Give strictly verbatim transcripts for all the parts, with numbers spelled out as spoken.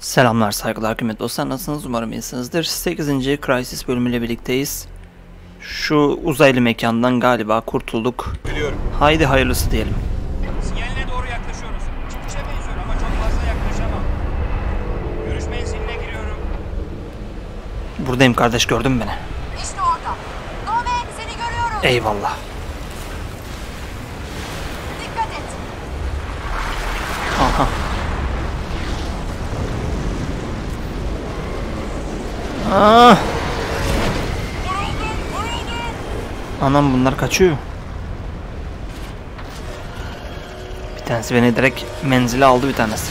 Selamlar, saygılar, kıymetli dostlar. Nasılsınız? Umarım iyisinizdir. sekizinci Crysis bölümüyle birlikteyiz. Şu uzaylı mekandan galiba kurtulduk. Biliyorum. Haydi hayırlısı diyelim. Sinyaline doğru yaklaşıyoruz. Çıkışa benziyor ama çok fazla yaklaşamam. Görüş menziline giriyorum. Buradayım kardeş, gördün mü beni? İşte orada. Nomen, seni görüyorum. Eyvallah. Dikkat et. Aha. Ah! Anam, bunlar kaçıyor. Bir tanesi beni direkt menzile aldı, bir tanesi.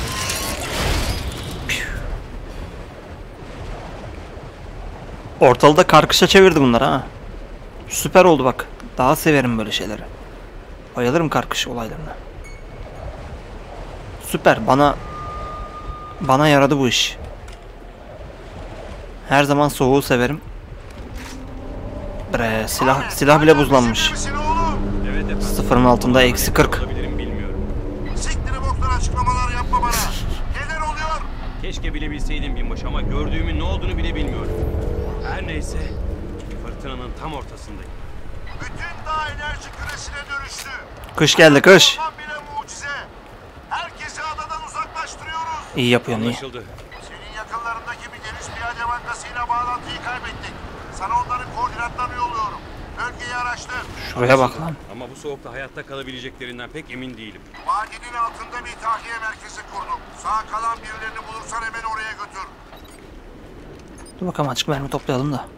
Ortalığı da karkışa çevirdi bunlar ha. Süper oldu bak. Daha severim böyle şeyleri. Bayılırım karkış olaylarına. Süper, bana bana yaradı bu iş. Her zaman soğuğu severim. Bre, silah silah bile buzlanmış. Evet efendim. Sıfırın altında eksi kırk. Olabilirim, bilmiyorum. Siktir boklar, açıklamalar yapma bana. Neler oluyor? Keşke bilebilseydim binbaşı ama gördüğümün ne olduğunu bile bilmiyorum. Her neyse. Fırtınanın tam ortasındayım. Bütün dağ enerji küresine dönüştü. Kış geldi, kış. Aman bile mucize. Herkesi adadan uzaklaştırıyoruz. İyi yapıyorsun, iyi. Anlaşıldı. Senin yakınlarındaki bir deniz piyade bankasıyla bağlantıyı kaybettik. Sana onların koordinatlarını yolluyorum. Bölgeyi araştır. Şuraya bak lan. Ama bu soğukta hayatta kalabileceklerinden pek emin değilim. Vadinin altında bir tahliye merkezi kurduk. Sağ kalan birilerini bulursan hemen oraya götür. Dur bakalım, açık mermi toplayalım da.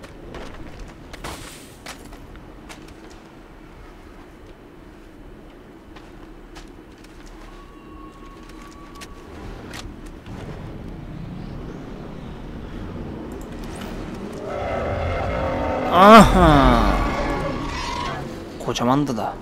Aha! Kocamandı da.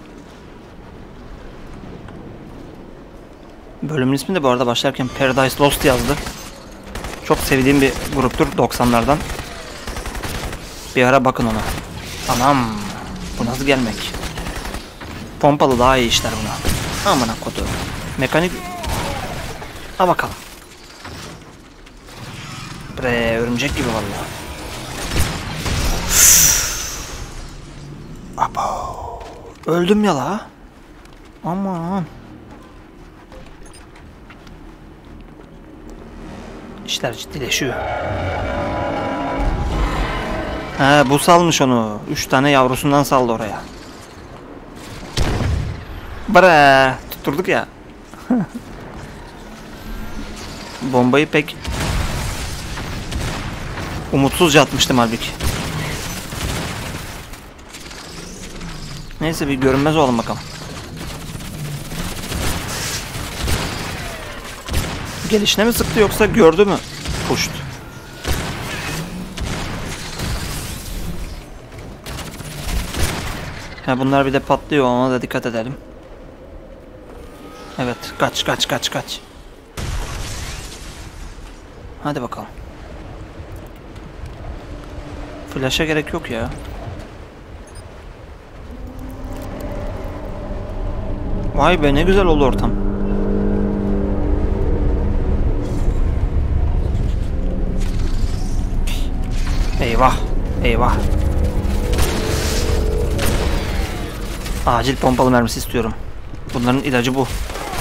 Bölümün ismi de bu arada başlarken Paradise Lost yazdı. Çok sevdiğim bir gruptur doksanlardan. Bir ara bakın ona. Anam! Bu nasıl gelmek? Pompalı daha iyi işler buna. Amına kodu. Mekanik... Ha bakalım. Bre, örümcek gibi vallahi. Abo. Öldüm ya la. Aman. İşler ciddileşiyor. He, bu salmış onu. Üç tane yavrusundan saldı oraya. Bre, tutturduk ya. Bombayı pek umutsuzca atmıştım halbuki. Neyse, bir görünmez olalım bakalım. Gelişine mi sıktı yoksa gördü mü? Puşt. Ha, bunlar bir de patlıyor, ona da dikkat edelim. Evet, kaç kaç kaç kaç. Hadi bakalım. Flash'a gerek yok ya. Vay be, ne güzel oldu ortam. Eyvah, eyvah. Acil pompalı mermisi istiyorum. Bunların ilacı bu.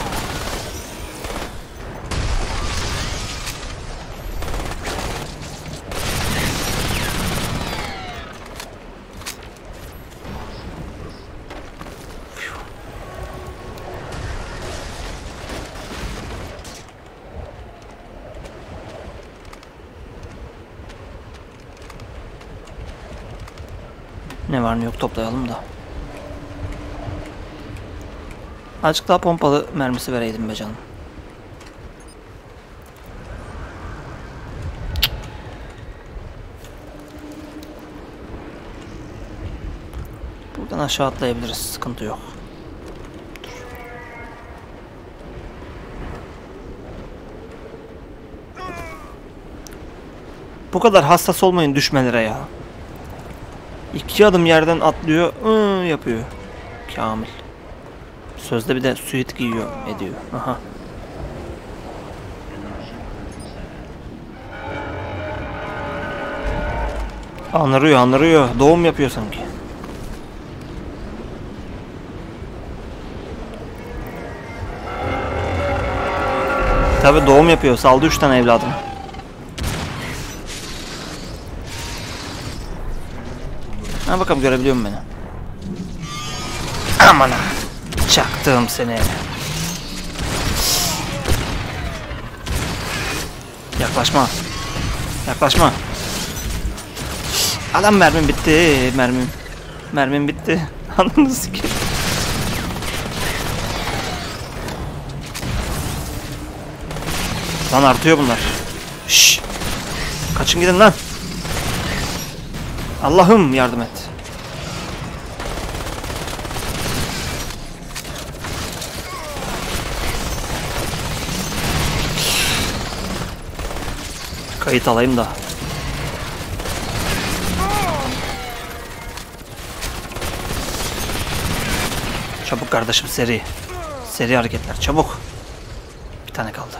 Ne var ne yok toplayalım da. Azıcık daha pompalı mermisi vereydim be canım. Buradan aşağı atlayabiliriz, sıkıntı yok. Dur. Bu kadar hassas olmayın düşmelere ya. İki adım yerden atlıyor, ıı, yapıyor. Kamil. Sözde bir de suit giyiyor ediyor. Aha. Anırıyor anırıyor. Doğum yapıyor sanki. Tabi doğum yapıyor. Saldı üç tane evladım. Ha bakalım görebiliyor mu beni? Aman ha. Çaktım seni. Yaklaşma. Yaklaşma. Adam mermim bitti. Mermim. Mermim bitti. Ananı sikeyim. Lan artıyor bunlar. Şşş. Kaçın gidin lan. Allah'ım yardım et. Kayıt alayım da. Çabuk kardeşim, seri. Seri hareketler çabuk. Bir tane kaldı.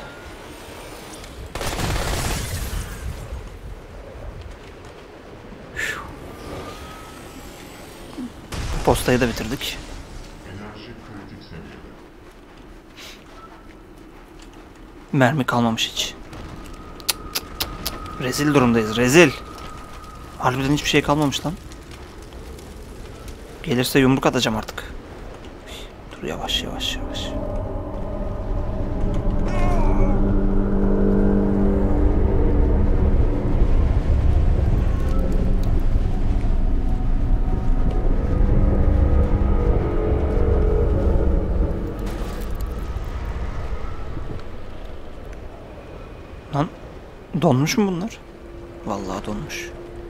Postayı da bitirdik. Mermi kalmamış hiç. Cık cık cık. Rezil durumdayız, rezil. Harbiden hiçbir şey kalmamış lan. Gelirse yumruk atacağım artık. Dur yavaş yavaş yavaş. Lan donmuş mu bunlar? Vallahi donmuş.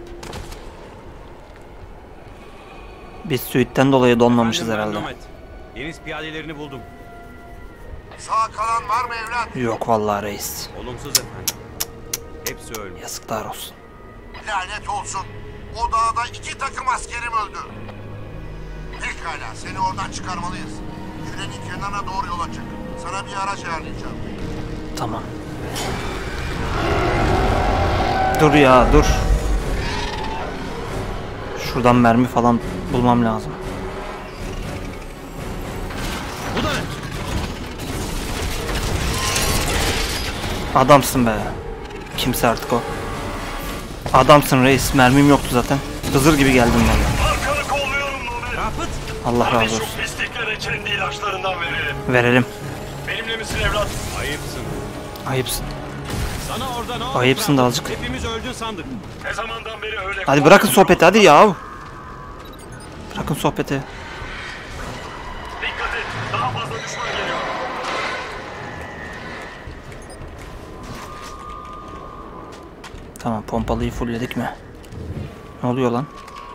Biz suite'den dolayı donmamışız herhalde. Deniz piyadelerini buldum. Sağ kalan var mı evlat? Yok vallahi reis. Olumsuz efendim. Hepsi ölmüş. Yazıklar olsun. Lanet olsun. O dağda iki takım askerim öldü. Pekala, seni oradan çıkarmalıyız. Kürenin kenarına doğru yola çık. Sana bir araç ayarlayacağım. Tamam. Dur ya dur. Şuradan mermi falan bulmam lazım. Bu da ne? Adamsın be. Kimse artık o. Adamsın reis. Mermim yoktu zaten. Hızır gibi geldim bana. Arkanı kolluyorum Nuri. Rafet! Allah razı Hadi olsun. şu pisliklere kendi ilaçlarından verelim. Verelim. Benimle misin evlat? Ayıpsın. Ayıpsın. Sana orada ne oldu? Ayıpsın da Rafet? azıcık. Hepimiz öldün sandık. Ne zamandan beri öyle... Hadi bırakın sohbeti hadi ya. Bırakın sohbeti. Dikkat et. Daha fazla düşman geliyor. Tamam, pompalıyı fullledik mi? Ne oluyor lan?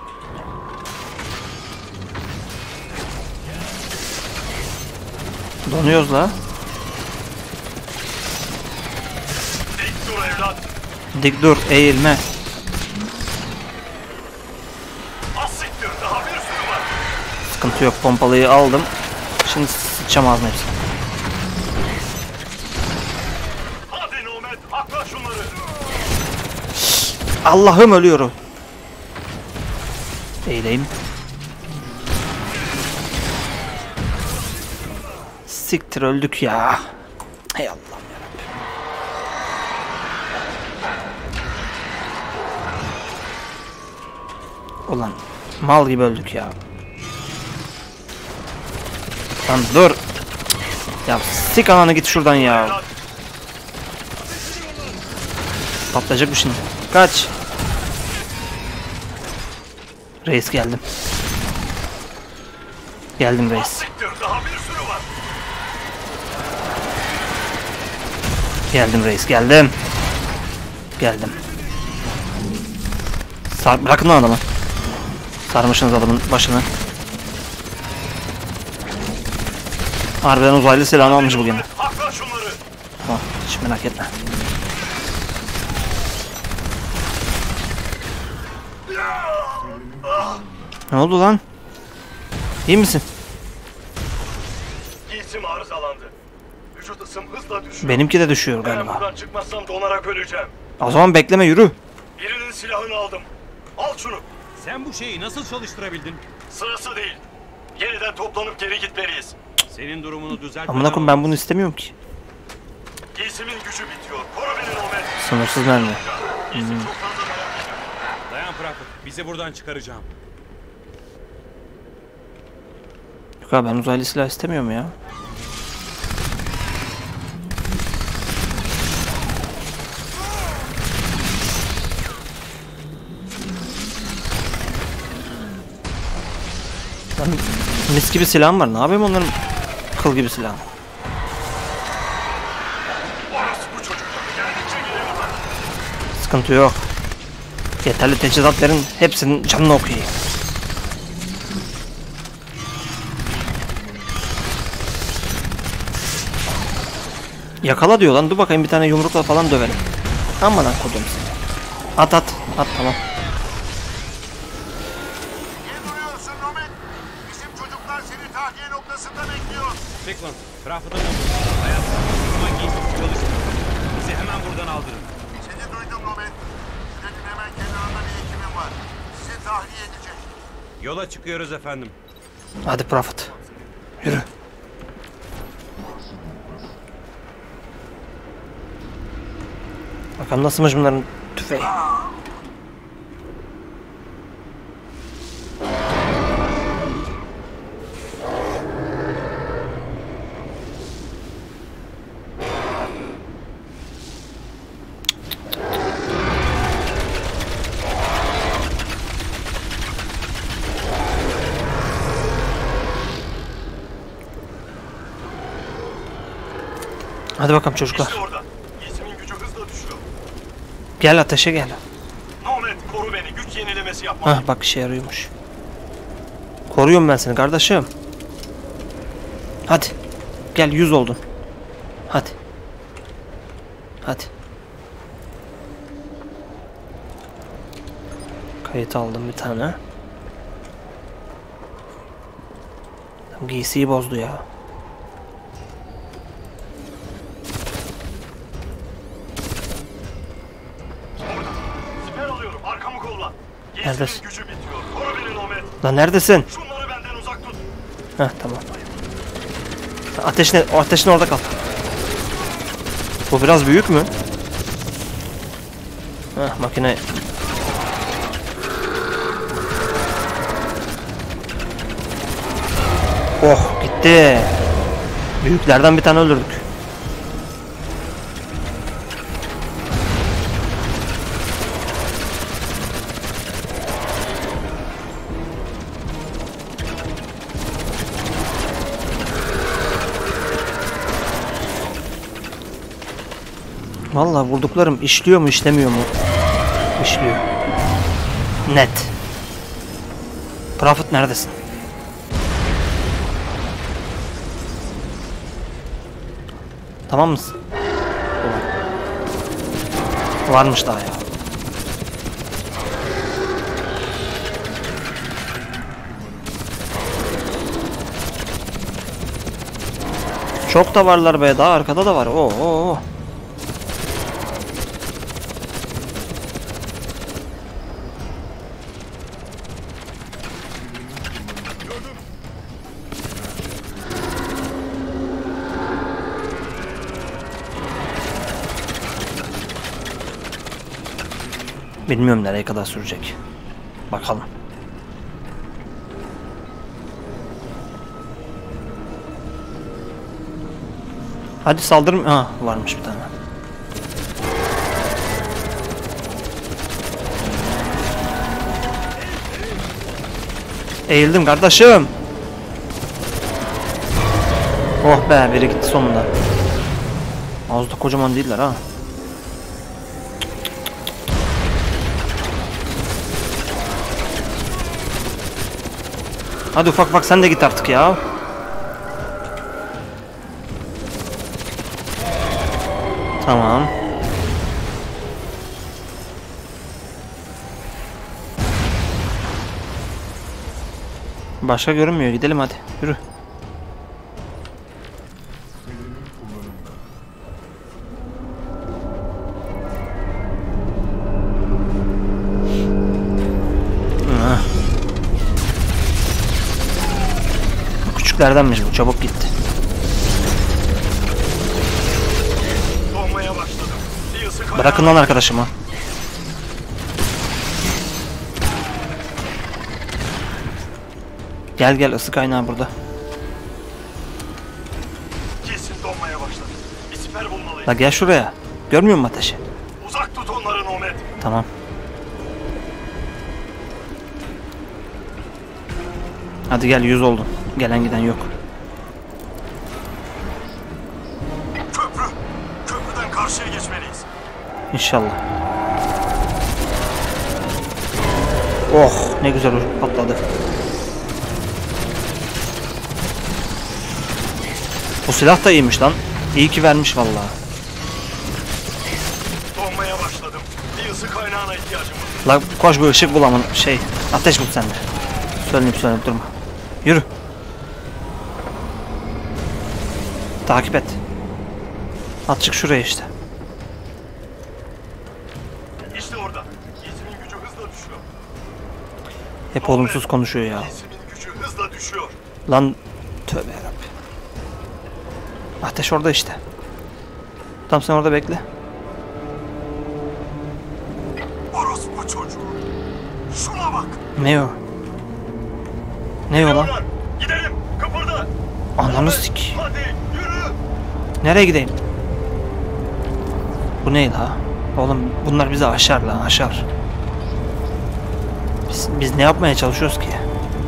Donuyoruz la. Dik dur evlat. Dik dur, eğilme. Az siktir. Daha bir sürü var. Sıkıntı yok, pompalıyı aldım. Şimdi sıçacağım ağzına hepsini. Hadi Nomet. Akla şunları. Allah'ım ölüyorum. Eğileyim. Siktir öldük ya. Hey Allah'ım yarabbim. Ulan mal gibi öldük ya. Lan dur. Ya sik ananı git şuradan ya. Evlat. Patlayacak bu şimdi. Kaç. Reis geldim. Geldim Az reis. siktir. Daha bir sürü var. Geldim reis geldim. Geldim. Sar bırakın lan adamı. Sarmışsınız adamın başını. Harbiden uzaylı silahını almış bugün. Akla şunları. Tamam, hiç merak etme. Ne oldu lan? İyi misin? Giysim arızalandı. Vücut ısım hızla düşüyor. Benimki de düşüyor Eğer galiba. buradan çıkmazsam donarak öleceğim. O zaman bekleme, yürü. Birinin silahını aldım. Al şunu. Sen bu şeyi nasıl çalıştırabildin? Sırası değil. Yeniden toplanıp geri gitmeliyiz. Senin durumunu düzelt. Amına koyayım, ben bunu istemiyorum ki. Giysimin gücü bitiyor. Koru beni Nomad. Sınırsız mermi. Giysim çok fazla dayanmayacak. Dayan Prophet. Bizi buradan çıkaracağım. Yok abi, ben uzaylı silah istemiyorum ya. Lan mis gibi silahım var. Ne yapayım onların kıl gibi silahım? Orası bu çocuk. Geldikçe geliyorlar. Sıkıntı yok. Yeterli teçhizat verin, hepsinin canını okuyayım. Yakala diyor lan, dur bakayım bir tane yumrukla falan dövelim. Aman ha kodum seni. At at, at tamam. Niye duruyorsun Nomad? Bizim çocuklar seni tahliye noktasında bekliyor. Strickland, Prophet'ın bulunduğu hayat sağlıklı giysim çalıştır. Bizi hemen buradan aldırın. Seni duydum Nomad. Şuranın hemen kenarında bir ekibim var. Sizi tahliye edecek. Yola çıkıyoruz efendim. Hadi Prophet. Yürü. Bakalım nasılmış bunların tüfeği. Hadi bakalım çocuklar. İşte orada. Giysimin gücü hızla düşüyor. Gel ateşe gel. Nomad koru beni. Güç yenilemesi yapma. Hah bak, işe yarıyormuş. Koruyorum ben seni kardeşim. Hadi. Gel, yüz oldun. Hadi. Hadi. Kayıt aldım bir tane. Giysiyi bozdu ya. Siper alıyorum. Arkamı kolla. Neredesin? Giysimin gücü bitiyor. Koru beni Nomad. Lan neredesin? Şunları benden uzak tut. Heh tamam. Ateşin, o ateşin orada kal. Bu biraz büyük mü? Heh, makine. Oh gitti. Büyüklerden bir tane öldürdük. Vallahi vurduklarım işliyor mu işlemiyor mu? İşliyor. Net. Prophet neredesin? Tamam mısın? Varmış daha ya. Çok da varlar be, daha arkada da var. Oo, oo. Bilmiyorum nereye kadar sürecek. Bakalım. Hadi saldırın. Ha varmış bir tane. Eğildim kardeşim. Oh be, biri gitti sonunda. Az da kocaman değiller ha. Hadi ufak ufak sen de git artık ya. Tamam. Başka görünmüyor. Gidelim hadi. Yürü. Küçüklerdenmiş bu. Çabuk gitti. Donmaya başladım. Bir ısı kaynağı. Bırakın lan arkadaşımı. Gel gel, ısı kaynağı burada. Kesin donmaya başladı. Bir siper bulmalıyız. La gel şuraya. Görmüyor musun ateşi? Uzak tut onları Nomad. Tamam. Hadi gel, yüz oldun. Gelen giden yok. Köprü. Köprüden karşıya geçmeliyiz. İnşallah. Oh, ne güzel patladı. Bu silah da iyiymiş lan. İyi ki vermiş vallahi. Donmaya başladım. Bir ısı kaynağına ihtiyacım var. La koş, bir ışık bulamın şey. Ateş bul sen de. Söyleyip söyleyip durma. Yürü. Takip et. At çık şuraya işte. İşte orada. İzmin gücü hızla düşüyor. Hep olumsuz konuşuyor ya. İzmin gücü hızla düşüyor. Lan tövbe yarabbim. Ateş orada işte. Tamam, sen orada bekle. Orospu çocuğu. Şuna bak. Ne o? Ne o lan? Yürü, gidelim. Kıpırda. Ananı sik. Hadi yürü. Nereye gideyim? Bu ne la? Oğlum bunlar bizi aşar lan, aşar. Biz, biz ne yapmaya çalışıyoruz ki?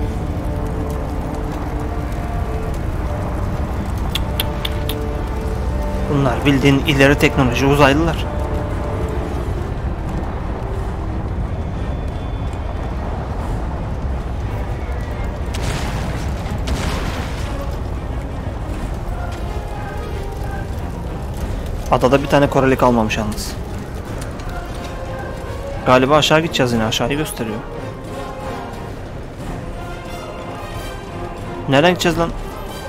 Bunlar bildiğin ileri teknoloji uzaylılar. Adada bir tane Koreli kalmamış yalnız. Galiba aşağı gideceğiz, yine aşağıyı gösteriyor. Nereden gideceğiz lan?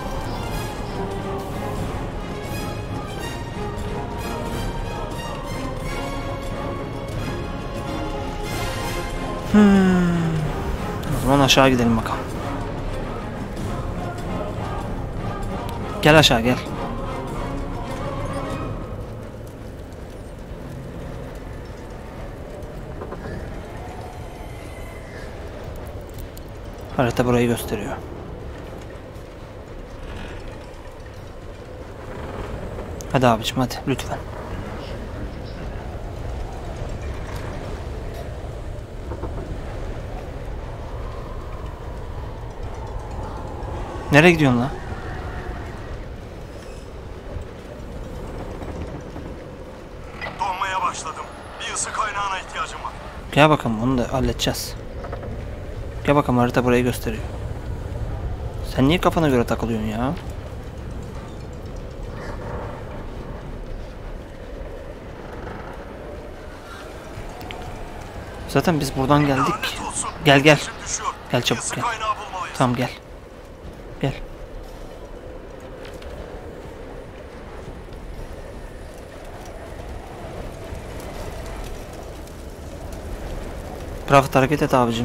Hmm. O zaman aşağı gidelim bakalım. Gel aşağı gel. Harita burayı gösteriyor. Hadi abicim, hadi lütfen. Nereye gidiyorsun lan? Donmaya başladım. Bir ısı kaynağına ihtiyacım var. Gel bakalım, onu da halledeceğiz. Gel bakalım, harita burayı gösteriyor. Sen niye kafana göre takılıyorsun ya? Zaten biz buradan geldik. Lanet olsun. Gel gel. Gücüm düşüyor. Gel Bir çabuk ısı gel. kaynağı bulmalıyız. Tamam gel. Gel. Rahat hareket et abicim.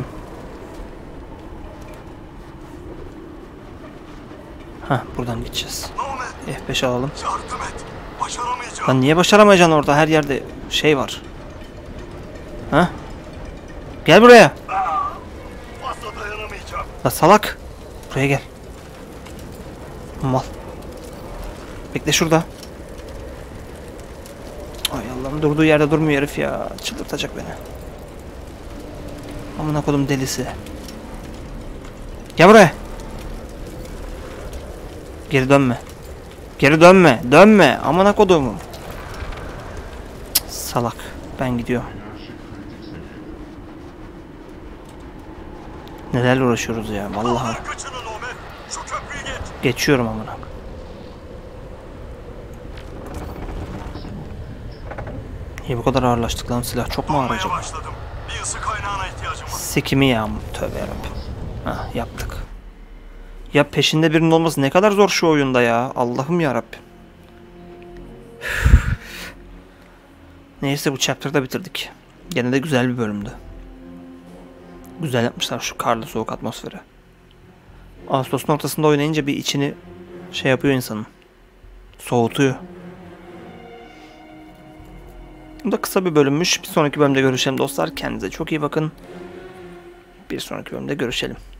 Hah, buradan gideceğiz. Nomad, F beş alalım. yardım et. Başaramayacağım. Lan niye başaramayacaksın, orada her yerde şey var. Hah? Gel buraya. Fazla dayanamayacağım. La salak. Buraya gel. Mal. Bekle şurada. Ay Allah'ım, durduğu yerde durmuyor herif ya. Çıldırtacak beni. Amına kodum delisi. Gel buraya. Geri dönme. Geri dönme. Dönme. Amına kodum. Salak. Ben gidiyorum. Nelerle uğraşıyoruz ya vallahi. Kaçının Nomad. Şu köprüyü geç. Geçiyorum amına. İyi, bu kadar ağırlaştık lan, silah çok mu ağır Donmaya acaba? başladım. Bir ısı kaynağına ihtiyacım var. Sikimi ya, tövbe yarabbim. Hah, yaptık. Ya peşinde birinin olması ne kadar zor şu oyunda ya. Allah'ım yarabbim. Neyse, bu chapter'da bitirdik. Gene de güzel bir bölümdü. Güzel yapmışlar şu karlı soğuk atmosferi. Ağustos ortasında oynayınca bir içini şey yapıyor insanın. Soğutuyor. Bu da kısa bir bölümmüş. Bir sonraki bölümde görüşelim dostlar. Kendinize çok iyi bakın. Bir sonraki bölümde görüşelim.